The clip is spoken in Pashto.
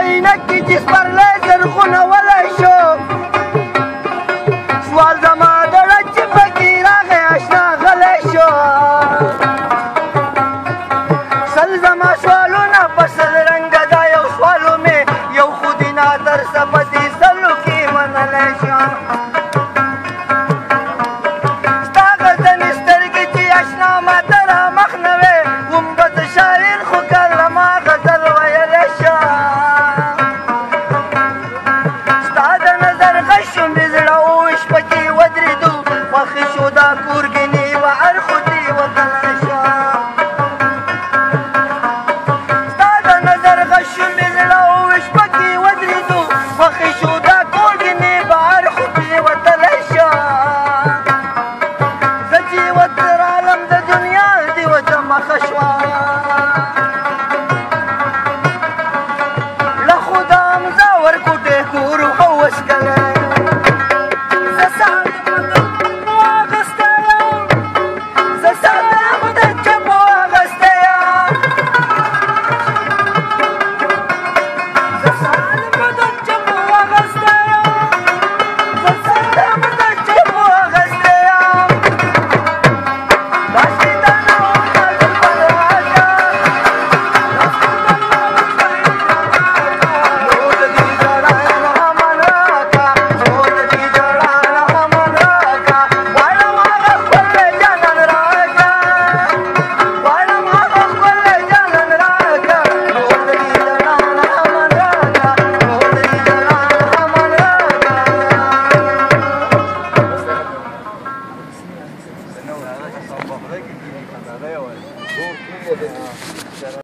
عینکې چې سپرلی زرغونه ولی شو سوال زما دړه چې پکې راغی اشنا غلی شو سل زما سوالونه په سل رنګه دا یو سوالو مې یو خو دې نادرسه په دې سلو کې منلی شم ستا غزنې سترګې چې اشنا ماته رامخ نه وې وم به د شاعر خو کله ما غزل ویلی شم ستا د نظر غږ شو مې زړه اوش پکې ودرېدو خوښې شو دا کورګنې و اړخو دې وتلی شم ستا د نظر غږ شو مې زړه اوش پکې ودرېدو خوښې شو دا کورګنې به اړخو دې وتلی شم زه چې ورته رالم د دنیا دې ورته مخه شوه له خدا امزه ورکوټې کور او وسکله